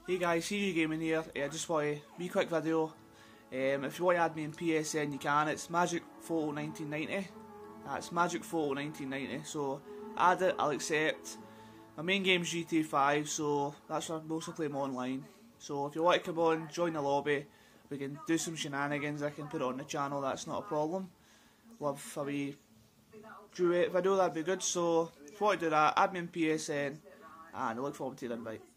Hey guys, CG Gaming here. I just want a wee quick video. If you want to add me in PSN, you can. It's Magic Photo 1990. That's Magic Photo 1990. So add it, I'll accept. My main game's GTA 5, so that's what I mostly play online. So if you want to come on, join the lobby. We can do some shenanigans. I can put it on the channel. That's not a problem. Love a wee duet video. That'd be good. So if you want to do that, add me in PSN, and I look forward to the invite.